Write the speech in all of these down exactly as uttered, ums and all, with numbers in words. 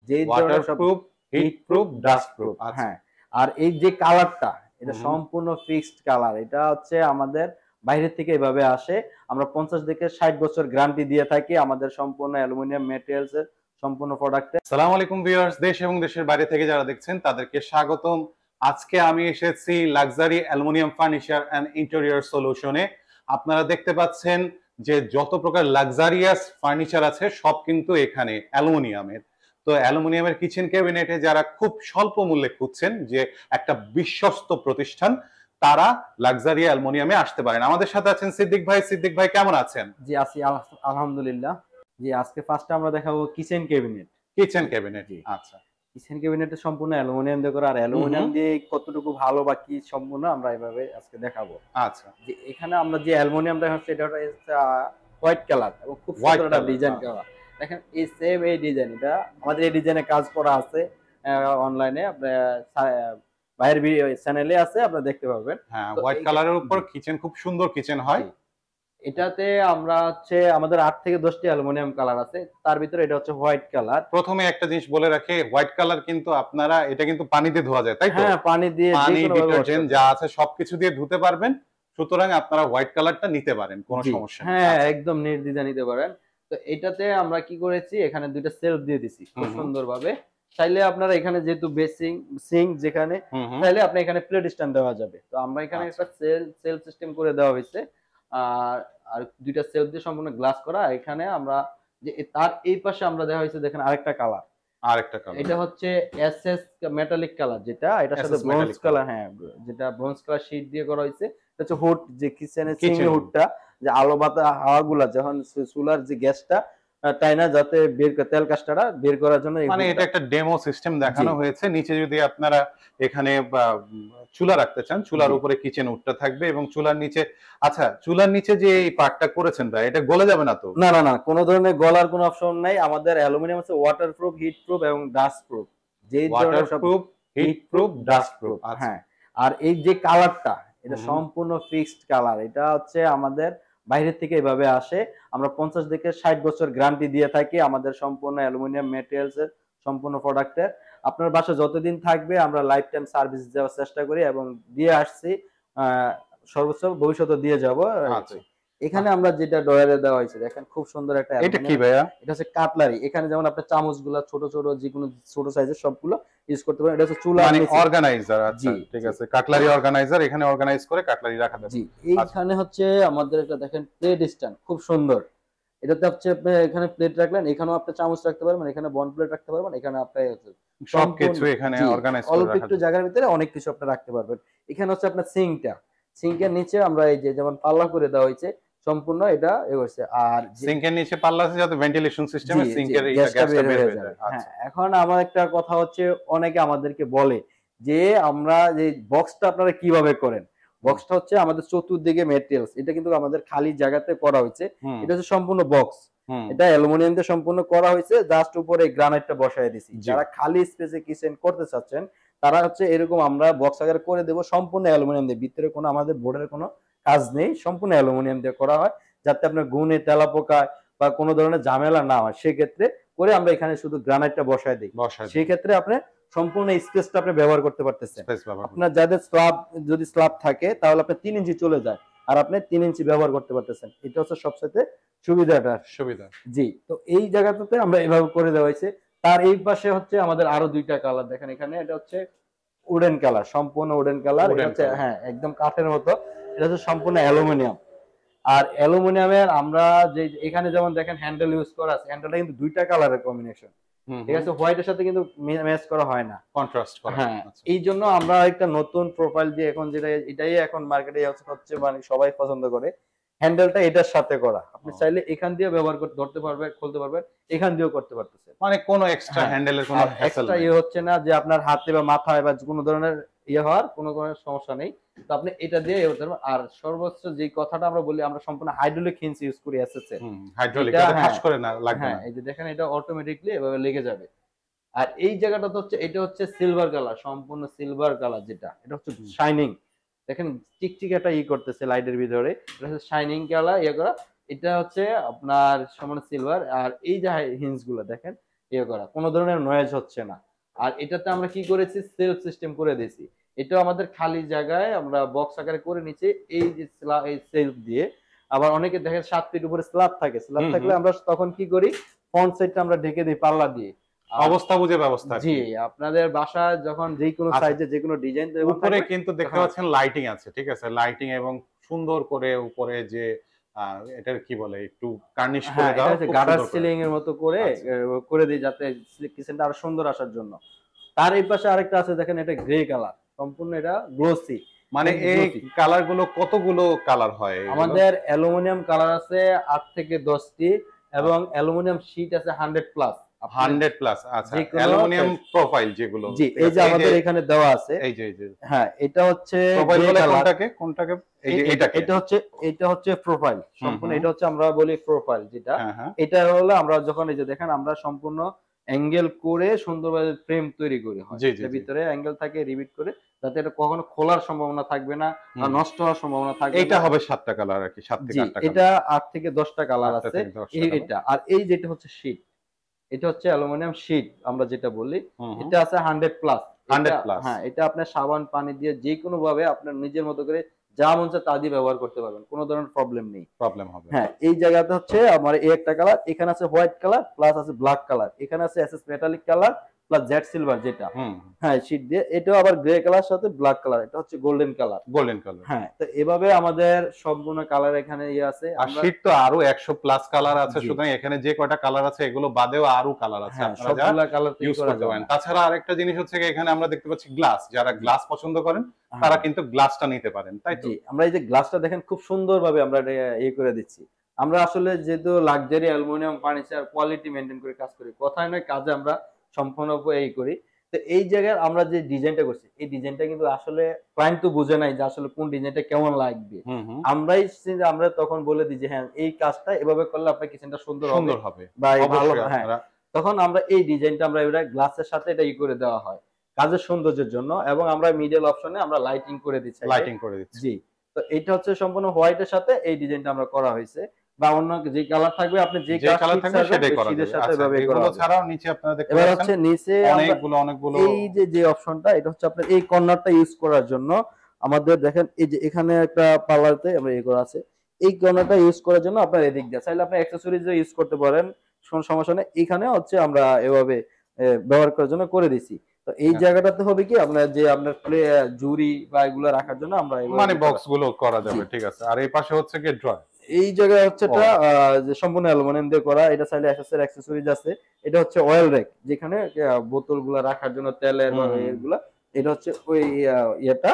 যেই ধরনের সব waterproof, heat proof, dust proof. হ্যাঁ, আর এই যে কালারটা এটা সম্পূর্ণ ফিক্সড কালার। এটা হচ্ছে আমাদের বাইরে থেকে এভাবে আসে। আমরা পঞ্চাশ থেকে ষাট বছর গ্যারান্টি দিয়ে থাকি আমাদের সম্পূর্ণ অ্যালুমিনিয়াম ম্যাটেরিয়ালস এর সম্পূর্ণ প্রোডাক্টে। আসসালামু আলাইকুম ভিউয়ার্স, দেশ এবং দেশের বাইরে থেকে যারা দেখছেন তাদেরকে স্বাগতম। আজকে আমি এসেছি luxury aluminium furniture and interior সলিউশনে। আপনারা দেখতে পাচ্ছেন যে যত প্রকার লাক্সারিয়াস ফার্নিচার আছে সব কিন্তু এখানে অ্যালুমিনিয়ামের। তো অ্যালুমিনিয়ামের কিচেন ক্যাবিনেটে যারা খুব স্বল্প মূল্যে খুঁজছেন যে একটা বিশ্বস্ত প্রতিষ্ঠান, তারা লাক্সারি অ্যালুমিনিয়ামে আসতে পারেন। আমাদের সাথে আছেন সিদ্দিক ভাই। সিদ্দিক ভাই কেমন আছেন? জি আছি আলহামদুলিল্লাহ। জি আজকে ফার্স্টে আমরা দেখাবো কিচেন ক্যাবিনেট। কিচেন ক্যাবিনেট, আচ্ছা। কিচেন ক্যাবিনেটটা সম্পূর্ণ অ্যালুমিনিয়াম দিয়ে করা। আর অ্যালুমিনিয়াম দিয়ে কতটুকু ভালো বা কি সম্পূর্ণ আমরা এভাবে আজকে দেখাবো। আচ্ছা, যে এখানে আমরা যে অ্যালুমিনিয়ামটা হচ্ছে এটা হচ্ছে হোয়াইট কালার এবং খুব সুন্দর একটা ডিজাইন করা। দেখেন এই সেম এই ডিজাইন, এটা আমাদের এই ডিজাইনে কাজ করা আছে অনলাইনে, আপনার বাইরের চ্যানেলে আছে, আপনারা দেখতে পাবেন। হ্যাঁ, হোয়াইট কালারের উপর কিচেন, খুব সুন্দর কিচেন হয়। এটাতে আমরা হচ্ছে আমাদের আট থেকে দশটি অ্যালুমিনিয়াম কালার আছে, তার ভিতরে এটা হচ্ছে হোয়াইট কালার। প্রথমে একটা জিনিস বলে রাখি, হোয়াইট কালার কিন্তু আপনারা এটা কিন্তু পানি দিয়ে ধোয়া যায়, তাই তো? হ্যাঁ, পানি দিয়ে, পানি, ডিটারজেন্ট যা আছে সবকিছু দিয়ে ধুতে পারবেন। সুতরাং আপনারা হোয়াইট কালারটা নিতে পারেন, কোনো সমস্যা নেই। হ্যাঁ, একদম নির্দ্বিধায় নিতে পারেন। তো এটাতে আমরা কি করেছি, এখানে দুইটা সেলফ দিয়ে দিছি খুব সুন্দরভাবে। চাইলে আপনারা এখানে যেহেতু বেসিং সিঙ্ক যেখানে, চাইলে আপনি এখানে প্লেট স্ট্যান্ড দেওয়া যাবে। তো আমরা এখানে একটা সেল সেলফ সিস্টেম করে দেওয়া হয়েছে। আর আর দুইটা সেলফ দিয়ে সম্পূর্ণ গ্লাস করা। এখানে আমরা যে তার এই পাশে আমরা দেওয়া হয়েছে, দেখেন আরেকটা কালার, আরেকটা কালার। এটা হচ্ছে এসএস মেটালিক কালার, যেটা এটার সাথে ব্রোঞ্জ কালার, হ্যাঁ যেটা ব্রোঞ্জ কালার শীট দিয়ে করা হয়েছে। এটা হচ্ছে হুড, যে কিচেনের সিঙ্গেল হুডটা, যে আলো বাতা হাওয়াগুলা যখন চুলার যে গ্যাসটা টাইনা যাতে বের করে তেল কাজটা বের করার জন্য, মানে এটা একটা ডেমো সিস্টেম দেখানো হয়েছে। নিচে যদি আপনারা এখানে চুলা রাখতে চান, চুলার উপরে কিচেন হুডটা থাকবে এবং চুলার নিচে, আচ্ছা চুলার নিচে যে এই পার্টটা করেছেন ভাই, এটা গলে যাবে না তো? না না না, কোনো ধরনের গলার কোনো অপশন নাই। আমাদের অ্যালুমিনিয়াম হচ্ছে ওয়াটারপ্রুফ, হিট প্রুফ এবং ডাস্ট প্রুফ। যেই waterproof, heat proof, dust proof. হ্যাঁ, আর এই যে কালারটা এটা সম্পূর্ণ ফিক্সড কালার। এটা হচ্ছে আমাদের বাইরে থেকে এভাবে আসে। আমরা পঞ্চাশ থেকে ষাট বছর গ্যারান্টি দিয়ে থাকি আমাদের সম্পূর্ণ অ্যালুমিনিয়াম ম্যাটেরিয়ালস এর সম্পূর্ণ প্রোডাক্টের। আপনার বাসা যতদিন থাকবে আমরা লাইফ টাইম সার্ভিস দেওয়ার চেষ্টা করি এবং দিয়ে আসছি, সর্বোচ্চ ভবিষ্যতে দিয়ে যাব। এখানে আমরা যেটা ডয়ারে দেওয়া হয়েছে, দেখেন খুব সুন্দর একটা, এটা কি ভাইয়া? এটা হচ্ছে কাটলারি। এখানে যেমন আপনি চামচগুলো ছোট ছোট যে কোনো ছোট সাইজের সবগুলো ইউজ করতে পারেন। এটা হচ্ছে চুলা মানে অর্গানাইজার। আচ্ছা ঠিক আছে, কাটলারি অর্গানাইজার, এখানে অর্গানাইজ করে কাটলারি রাখা যাবে। জি, এইখানে হচ্ছে আমাদের একটা দেখেন প্লেট স্ট্যান্ড, খুব সুন্দর। এটাতে হচ্ছে আপনি এখানে প্লেট রাখলেন, এখানেও আপনি চামচ রাখতে পারবেন, এখানে বন প্লেট রাখতে পারবেন, এখানে আপনি সবকিছু এখানে অর্গানাইজ করে অল্প একটু জায়গার ভিতরে অনেক কিছু আপনি রাখতে পারবেন। এখানে হচ্ছে আপনার সিঙ্কটা, সিঙ্কের নিচে আমরা এই যে যেমন পাল্লা করে দেওয়া হয়েছে সম্পূর্ণ, এটা এ হচ্ছে। আর সিঙ্কের নিচে পাল্লা আছে যাতে ভেন্টিলেশন সিস্টেমে সিঙ্কের এই গ্যাসটা বের হয়ে যায়। হ্যাঁ, এখন আমার একটা কথা হচ্ছে, অনেকে আমাদেরকে বলে যে আমরা যে বক্সটা আপনারা কিভাবে করেন। বক্সটা হচ্ছে আমাদের চতুর্দিকে ম্যাটেরিয়ালস, এটা কিন্তু আমাদের খালি জায়গাতে করা হয়েছে। এটা হচ্ছে সম্পূর্ণ বক্স, এটা অ্যালুমিনিয়াম দিয়ে সম্পূর্ণ করা হয়েছে, জাস্ট উপরে গ্রানাইটটা বসায় দিয়েছি। যারা খালি স্পেসে কিচেন করতে চাচ্ছেন তারা হচ্ছে এরকম আমরা বক্স আকারে করে দেব, সম্পূর্ণ অ্যালুমিনিয়াম দিয়ে। ভিতরে কোনো আমাদের বোর্ডের কোনো কাজ নেই, সম্পূর্ণ অ্যালুমিনিয়াম দিয়ে করা হয়, যাতে আপনার গুণে তেলাপোকা বা কোনো ধরনের ঝামেলা না হয়। সেক্ষেত্রে করে আমরা এখানে শুধু গ্রানাইটটা বসায় দিই। সেক্ষেত্রে আপনি সম্পূর্ণ স্পেসটা আপনি ব্যবহার করতে পারতেছেন। আপনার যাদের স্ল্যাব, যদি স্ল্যাব থাকে তাহলে আপনার তিন ইঞ্চি চলে যায়, আর আপনি তিন ইঞ্চি ব্যবহার করতে পারতেছেন। এটা হচ্ছে সবচেয়ে সুবিধাটা সুবিধা। জি, তো এই জায়গাটাতে আমরা এভাবে করে দেওয়া হয়েছে। তার এই পাশে হচ্ছে আমাদের আরো দুইটা কালার, দেখেন এখানে এটা হচ্ছে উডেন কালার, সম্পূর্ণ উডেন কালার। এটা হচ্ছে হ্যাঁ একদম কাঠের মতো, এটা হচ্ছে সম্পূর্ণ অ্যালুমিনিয়াম। আর অ্যালুমিনিয়ামের আমরা যে এখানে যেমন দেখেন হ্যান্ডেল ইউজ করা আছে, হ্যান্ডেলটা কিন্তু দুইটা কালারের কম্বিনেশন, ঠিক আছে, হোয়াইটের সাথে কিন্তু ম্যাচ করা হয় না, কন্ট্রাস্ট করা। হ্যাঁ, এই জন্য আমরা একটা নতুন প্রোফাইল দিয়ে এখন যেটা এটাই এখন মার্কেটে হচ্ছে, মানে সবাই পছন্দ করে, হ্যান্ডেলটা এটার সাথে করা। আপনি চাইলে এখান দিয়ে ব্যবহার করতে ধরতে পারবেন, খুলতে পারবেন, এখান দিয়েও করতে পারতেছেন। মানে কোনো এক্সট্রা হ্যান্ডেলের কোনো হ্যাসেল নেই, ইয়ে হচ্ছে না যে আপনার হাতে বা মাথায় বা কোনো ধরনের ইয়ে হওয়ার কোনো কোনো সমস্যা নেই। তো আপনি এটা দিয়ে করতে পারবেন। আর সর্বোচ্চ যে কথাটা আমরা বলি, আমরা সম্পূর্ণ হাইড্রোলিক হিঞ্জ ইউজ করি এসএস এর। হাইড্রোলিক, এটা ফাঁস করে না, লাগবে না। হ্যাঁ, এই যে দেখেন এটা অটোমেটিক্যালি এভাবে লেগে যাবে। আর এই জায়গাটা তো হচ্ছে, এটা হচ্ছে সিলভার কালার, সম্পূর্ণ সিলভার কালার, যেটা এটা হচ্ছে শাইনিং। দেখেন চিকচিক একটা ই করতেছে লাইটের ভিতরে, এটা হচ্ছে শাইনিং কালার ইয়ে করা। এটা হচ্ছে আপনার সম্পূর্ণ সিলভার। আর এই যে হিঞ্জ গুলো দেখেন, ইয়ে করা, কোনো ধরনের নয়েজ হচ্ছে না। আর এটাতে আমরা কি করেছি, সেলফ সিস্টেম করে দিয়েছি। এটাও আমাদের খালি জায়গায় আমরা বক্স আকারে করে নিচে এই যে স্লা- এই সেলফ দিয়ে। আবার অনেকে দেখেন সাত ফিট উপরে স্ল্যাব থাকে, স্ল্যাব হুম থাকলে হুম। আমরা তখন কি করি, ফ্রন্ট সাইডটা আমরা ঢেকে দিই পাল্লা দিয়ে। আর অবস্থা বুঝে ব্যবস্থা আর জি, কি। আপনাদের বাসায় যখন যে কোনো আচ্ছা, সাইজে যে কোনো ডিজাইন উপরে কিন্তু দেখতে তখন পাচ্ছেন লাইটিং আছে, ঠিক আছে? লাইটিং এবং সুন্দর করে উপরে যে আহ, এটার কি বলে, একটু কার্নিশ করে হ্যাঁ, এটা দাও হচ্ছে খুব গার্ডার সুন্দর করে। সিলিং এর মতো করে আচ্ছা। আহ, করে দিই যাতে কিচেনটা আরো সুন্দর আসার জন্য। তার এই পাশে আরেকটা আছে দেখেন, এটা গ্রে কালার, সম্পূর্ণ এটা গ্লোসি, মানে এই গ্লোসি। কালার গুলো কতগুলো কালার হয় এগুলো? আমাদের অ্যালুমিনিয়াম কালার আছে আট থেকে দশটি, এবং অ্যালুমিনিয়াম শীট আছে হান্ড্রেড প্লাস। হান্ড্রেড প্লাস, আচ্ছা। যে কোনো অ্যালুমিনিয়াম size- প্রোফাইল যেগুলো, জি, ঠিক এই আছে? যে এই আমাদের এখানে দেওয়া আছে। এই যে এই যে হ্যাঁ, এটা হচ্ছে প্রোফাইল গ্রে বলে কালার। কোনটাকে কোনটাকে? এই যে এটাকে। এটা হচ্ছে এটা হচ্ছে প্রোফাইল, হুম সম্পূর্ণ হুম। এটা হচ্ছে আমরা বলি প্রোফাইল যেটা। হ্যাঁ হ্যাঁ। এটা হলো আমরা যখন এই যে দেখেন আমরা সম্পূর্ণ অ্যাঙ্গেল করে সুন্দরভাবে ফ্রেম তৈরি করি হয়, জি জি এর জি। ভিতরে অ্যাঙ্গেল থাকে, রিবিট করে, যাতে এটা কখনো খোলার সম্ভাবনা থাকবে না বা হুম। নষ্ট হওয়ার সম্ভাবনা থাকবে এইটা না। হবে সাতটা কালার আর কি, সাত থেকে জি, আটটা কালার। এটা আট থেকে দশটা কালার আটটা আছে। থেকে দশটা এই কালার। এটা আর এই যেটা হচ্ছে শীট, এটা হচ্ছে অ্যালুমিনিয়াম শীট আমরা যেটা বলি। হুম হুম। এটা আছে হান্ড্রেড প্লাস। Hundred plus. হ্যাঁ, এটা আপনার সাবান পানি দিয়ে যে কোনো ভাবে আপনার নিজের মতো করে যা মন চায় তা দিয়ে ব্যবহার করতে পারবেন, কোনো ধরনের প্রবলেম নেই। প্রবলেম হবে না। হ্যাঁ, এই জায়গাতে হচ্ছে আমার এই একটা কালার, এখানে আছে হোয়াইট কালার প্লাস আছে ব্ল্যাক কালার, এখানে আছে SS metallic colour plus jade silver যেটা। হুম। হ্যাঁ, শীট দিয়ে এটাও আবার গ্রে কালার সাথে ব্ল্যাক কালার, এটা হচ্ছে গোল্ডেন কালার। Golden colour. হ্যাঁ, তো এভাবে আমাদের সম্পূর্ণ কালার এখানে ইয়ে আছে। আর আমরা শীট তো আরো একশো প্লাস কালার আছে, জি, সুতরাং এখানে যে কয়টা কালার আছে এগুলো বাদেও আরো কালার আছে, হ্যাঁ, আপনারা যা সবগুলা কালার তৈরি ইউজ করা করতে যাবে পারেন। না। তাছাড়া আরেকটা জিনিস হচ্ছে কি, এখানে আমরা দেখতে পাচ্ছি গ্লাস, যারা গ্লাস পছন্দ করেন হ্যাঁ, তারা কিন্তু গ্লাসটা নিতে পারেন, তাই তো? জি, আমরা এই যে গ্লাসটা দেখেন খুব সুন্দরভাবে আমরা এটা ইয়ে করে দিচ্ছি। আমরা আসলে যেহেতু luxury aluminium furniture quality maintain করে কাজ করি, কথায় নয় কাজে আমরা সম্পূর্ণ এই করি। তো এই জায়গায় আমরা যে ডিজাইনটা করছি, এই ডিজাইনটা কিন্তু আসলে ক্লায়েন্ট তো বুঝে নাই যে আসলে কোন ডিজাইনটা কেমন লাগবে। হুম হুম। আমরাই সে- আমরা তখন বলে দিই যে হ্যাঁ, এই কাজটা এভাবে করলে আপনার কিচেনটা সুন্দর হবে সুন্দর হবে বা এই ভালো, অবশ্যই। হ্যাঁ। আপনারা তখন আমরা এই ডিজাইনটা আমরা এটা গ্লাসের সাথে এটা ই করে দেওয়া হয় কাজের সৌন্দর্যের জন্য, এবং আমরা মিডল অপশনে আমরা লাইটিং করে দিচ্ছি। লাইটিং করে দিচ্ছি। জি, তো এটা হচ্ছে সম্পূর্ণ হোয়াইটের সাথে এই ডিজাইনটা আমরা করা হয়েছে, বা অন্য যে কালার থাকবে আপনি যে যে কালার কালার থাকবে সেটাই করা শীটের যাবে। সাথে আচ্ছা, এভাবে করা এগুলো হবে। ছাড়াও নিচে আপনারা দেখতে এবার পাচ্ছেন হচ্ছে নিচে আমরা অনেকগুলো অনেকগুলো এই যে যে অপশনটা, এটা হচ্ছে আপনার এই কর্নারটা ইউজ করার জন্য আমাদের দেখেন এই যে এখানে একটা পার্লারতে আমরা এই করা আছে, এই কর্নারটা ইউজ করার জন্য আপনার এদিক দিয়ে চাইলে আপনি অ্যাক্সেসরিজ ইউজ করতে পারেন, কোনো সমস্যা নেই। এখানে হচ্ছে আমরা এভাবে এ, ব্যবহার করার জন্য করে দিছি। তো এই আচ্ছা। জায়গাটাতে হবে কি আপনার যে আপনার প্লে জুরি বা এগুলো রাখার জন্য আমরা এভাবে মানে করা- বক্স গুলো করা যাবে, জি। ঠিক আছে। আর এই পাশে হচ্ছে কি ড্রয়ার। এই জায়গায় হচ্ছে ও। এটা আহ, যে সম্পূর্ণ অ্যালুমিনিয়াম দিয়ে করা, এটা চাইলে এসএসের অ্যাক্সেসরিজ আছে। এটা হচ্ছে অয়েল রেক, যেখানে বোতল গুলা রাখার জন্য তেলের বা হুম। এগুলা, এটা হচ্ছে ওই আহ, ইয়েটা।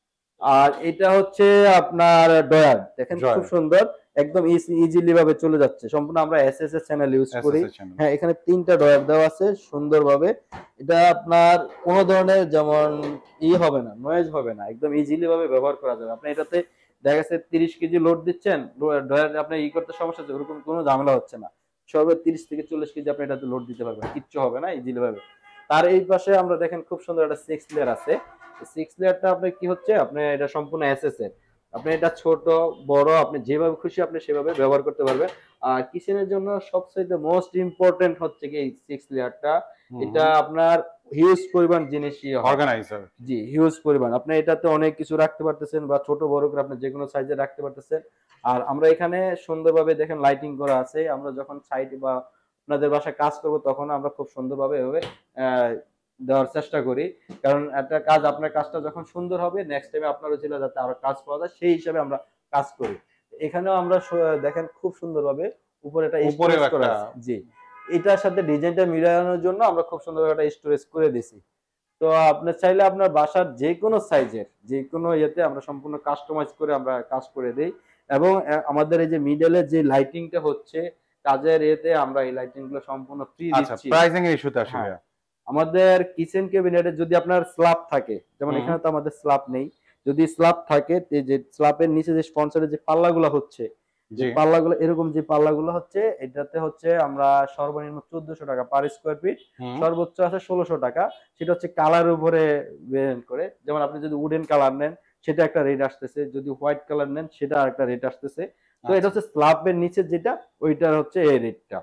আর এটা হচ্ছে আপনার ডয়ার, দেখেন ড্রয়ার। খুব সুন্দর, একদম ইজিলি ভাবে চলে যাচ্ছে, সম্পূর্ণ আমরা এসএস এর চ্যানেল ইউজ করি। SSS channel. হ্যাঁ, এখানে তিনটা ডয়ার দেওয়া আছে সুন্দরভাবে। এটা আপনার কোনো ধরনের যেমন ই হবে না, নয়েজ হবে না, একদম ইজিলি ভাবে ব্যবহার করা যাবে। আপনি এটাতে দেখা যাচ্ছে তিরিশ কেজি লোড দিচ্ছেন, ডয়ার আপনি ই করতে সমস্যা হচ্ছে, ওরকম কোনো ঝামেলা হচ্ছে না। সবে তিরিশ থেকে চল্লিশ কেজি আপনি এটাতে লোড দিতে পারবেন, কিচ্ছু হবে না, ইজিলি ভাবে। তার এই পাশে আমরা দেখেন খুব সুন্দর একটা সিক্স লেয়ার আছে। সিক্স লেয়ারটা আপনার কি হচ্ছে, আপনি এটা সম্পূর্ণ এসএস এর, আপনি এটা ছোট বড় আপনি যেভাবে খুশি আপনি সেভাবে ব্যবহার করতে পারবেন। আর কিচেনের জন্য সবচেয়ে মোস্ট ইম্পর্টেন্ট হচ্ছে কি এই সিক্স লেয়ারটা, এটা আপনার হিউজ পরিমাণ জিনিস ইয়ে হয়। অর্গানাইজার। জি, হিউজ পরিমাণ আপনি এটাতে অনেক কিছু রাখতে পারতেছেন, বা ছোট বড় করে আপনি যে কোনো সাইজে রাখতে পারতেছেন। আর আমরা এখানে সুন্দরভাবে দেখেন লাইটিং করা আছে, আমরা যখন সাইড বা আপনাদের বাসায় কাজ করব তখন আমরা খুব সুন্দরভাবে এভাবে আহ, দেওয়ার চেষ্টা করি, কারণ একটা কাজ আপনার কাজটা যখন সুন্দর হবে নেক্সট টাইমে আপনারও ছিল যাতে আরো কাজ পাওয়া যায়, সেই হিসাবে আমরা কাজ করি। এখানেও আমরা সু- দেখেন খুব সুন্দরভাবে উপরে একটা উপরেও স্টোরেজ করা একটা আছে। জি, এটার সাথে ডিজাইনটা মিলানোর জন্য আমরা খুব সুন্দর একটা স্টোরেজ করে দিছি। তো আপনি চাইলে আপনার বাসার যে কোনো সাইজের যে কোনো ইয়েতে আমরা সম্পূর্ণ কাস্টমাইজ করে আমরা কাজ করে দেই। এবং আহ, আমাদের এই যে মিডলের যে লাইটিংটা হচ্ছে কাজের ইয়েতে আমরা এই লাইটিং গুলো সম্পূর্ণ ফ্রি আচ্ছা, দিচ্ছি। প্রাইসিং এর ইস্যুতে আসি হ্যাঁ, ভাইয়া। আমাদের কিচেন ক্যাবিনেটে যদি আপনার স্ল্যাব থাকে, যেমন হুম। এখানে তো আমাদের স্ল্যাব নেই, যদি স্ল্যাব থাকে তে যে স্ল্যাবের নিচে যে স্পন্সরের যে পাল্লাগুলো হচ্ছে, যে জি। পাল্লাগুলো এরকম যে পাল্লাগুলো হচ্ছে, এটাতে হচ্ছে আমরা সর্বনিম্ন চোদ্দশো টাকা পার স্কোয়ার ফিট, হুম। সর্বোচ্চ আছে ষোলোশো টাকা। সেটা হচ্ছে কালার উপরে বের করে, যেমন আপনি যদি উডেন কালার নেন সেটা একটা রেট আসতেছে, যদি হোয়াইট কালার নেন সেটা আরেকটা রেট আসতেছে। তো এটা আচ্ছা। হচ্ছে স্ল্যাবের নিচে যেটা, ওইটার হচ্ছে এই রেটটা।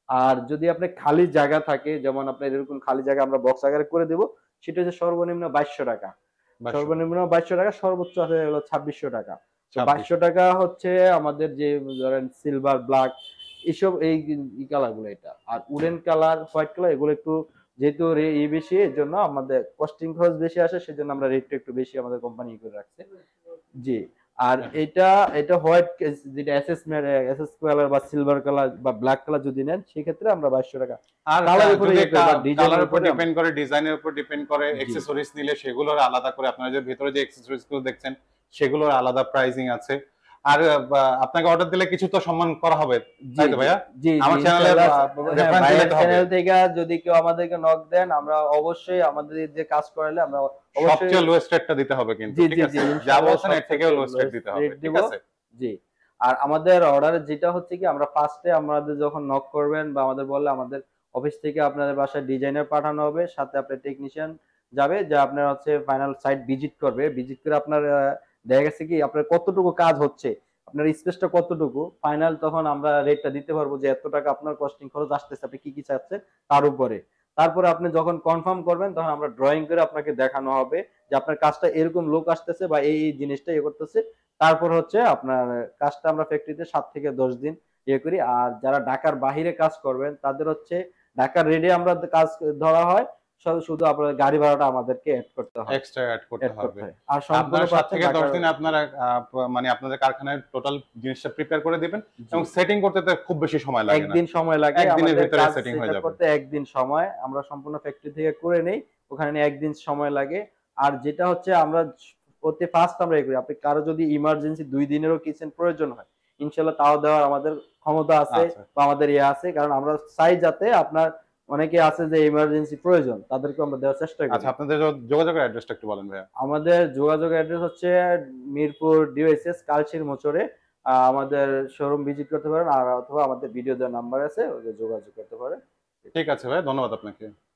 আর যদি আপনার খালি জায়গা থাকে, যেমন আপনার এরকম খালি জায়গা আমরা বক্স আকারে করে দেব, সেটা হচ্ছে সর্বনিম্ন বাইশশো টাকা। সর্বনিম্ন বাইশশো টাকা, সর্বোচ্চ আছে হলো ছাব্বিশশো টাকা। তো বাইশশো টাকা হচ্ছে আমাদের যে ধরেন সিলভার, ব্ল্যাক এসব এই ই কালার গুলো এটা। আর উডেন কালার, হোয়াইট কালার এগুলো একটু যেহেতু রে ই বেশি, এর জন্য আমাদের কস্টিং খরচ বেশি আসে, সেজন্য আমরা রেটটা একটু বেশি আমাদের কোম্পানি করে রাখছে। জি। আর এটা এটা হোয়াইট যেটা এসএস এসএস কালার বা সিলভার কালার বা ব্ল্যাক কালার যদি নেন, সেক্ষেত্রে আমরা বাইশশো টাকা। আর কালার উপরে যদি ডিজাইনের কালার উপর উপরে ডিপেন্ড করে, ডিজাইনের উপর ডিপেন্ড করে, জি। অ্যাকসেসরিজ নিলে সেগুলোর আলাদা করে, আপনারা যে ভিতরে যে অ্যাকসেসরিজ গুলো দেখছেন সেগুলোর আলাদা প্রাইসিং আছে। আর আহ, আপনাকে অর্ডার দিলে কিছু তো সম্মান করা হবে, তাই তো ভাইয়া? জি, আমার চ্যানেলে রেফারেন্স দিলে তো হবে। চ্যানেল থেকে যদি কেউ আমাদেরকে নক দেন, আমরা অবশ্যই আমাদের যে কাজ করালে আমরা অবশ্যই সবচেয়ে লোয়েস্ট রেটটা দিতে হবে কিন্তু, জি ঠিক জি আছে? জি যা ইনশাআল্লাহ বলছেন এর থেকেও লোয়েস্ট রেট দিতে হবে, ঠিক আছে? জি। আর আমাদের অর্ডারে যেটা হচ্ছে কি, আমরা ফার্স্টে আমাদের যখন নক করবেন বা আমাদের বললে, আমাদের অফিস থেকে আপনাদের বাসায় ডিজাইনার পাঠানো হবে, সাথে আপনার টেকনিশিয়ান যাবে, যে আপনার হচ্ছে ফাইনাল সাইট ভিজিট করবে। ভিজিট করে আপনার আহ, দেখা গেছে কি আপনার কতটুকু কাজ হচ্ছে, আপনার স্পেসটা কতটুকু, ফাইনাল তখন আমরা রেটটা দিতে পারবো যে এত টাকা আপনার কস্টিং খরচ আসতেছে, আপনি কি কি চাচ্ছেন তার উপরে। তারপরে আপনি যখন কনফার্ম করবেন, তখন আমরা ড্রয়িং করে আপনাকে দেখানো হবে যে আপনার কাজটা এরকম লোক আসতেছে বা এই এই জিনিসটা ইয়ে করতেছে। তারপর হচ্ছে আপনার কাজটা আমরা ফ্যাক্টরিতে সাত থেকে দশ দিন ইয়ে করি। আর যারা ঢাকার বাহিরে কাজ করবেন, তাদের হচ্ছে ঢাকার রেডে আমরা কাজ ধরা হয়, শুধু শুধু আপনার গাড়ি ভাড়াটা আমাদেরকে অ্যাড করতে হয়, এক্সট্রা অ্যাড করতে অ্যাড করতে হবে। হয়। আর সম্পূর্ণ আপনারা সাত পাচ্ছেন থেকে দশ ঢাকার। দিন আপনারা আহ, প- মানে আপনাদের কারখানায় টোটাল জিনিসটা প্রিপেয়ার করে দিবেন, জি। এবং সেটিং করতে তো খুব বেশি সময় লাগে না, একদিন সময় লাগে, একদিনের আমাদের ভিতরে কাজ সেটিং হয়ে সেটআপ যাবে। করতে একদিন সময়, আমরা সম্পূর্ণ ফ্যাক্টরি থেকে করে নেই, ওখানে নিয়ে একদিন সময় লাগে। আর যেটা হচ্ছে আমরা প্রতি ফার্স্ট আমরা এ করি, আপনি কারো যদি ইমার্জেন্সি দুই দিনেরও কিচেন প্রয়োজন হয়, ইনশাল্লাহ তাও দেওয়ার আমাদের ক্ষমতা আছে আচ্ছা, বা আমাদের ইয়ে আছে, কারণ আমরা চাই যাতে আপনার অনেকে আছে যে ইমার্জেন্সি প্রয়োজন, তাদেরকে আমরা দেওয়ার চেষ্টা করি। আচ্ছা, আপনাদের যো- যোগাযোগের অ্যাড্রেসটা একটু বলেন ভাইয়া। আমাদের যোগাযোগ অ্যাড্রেস হচ্ছে মিরপুর ডিওএসএস কালচির মোচরে। আহ, আমাদের শোরুম ভিজিট করতে পারেন, আর অথবা আমাদের ভিডিও দেওয়ার নাম্বার আছে, ওদের যোগাযোগ করতে পারেন। ঠিক আছে ভাই, ধন্যবাদ আপনাকে।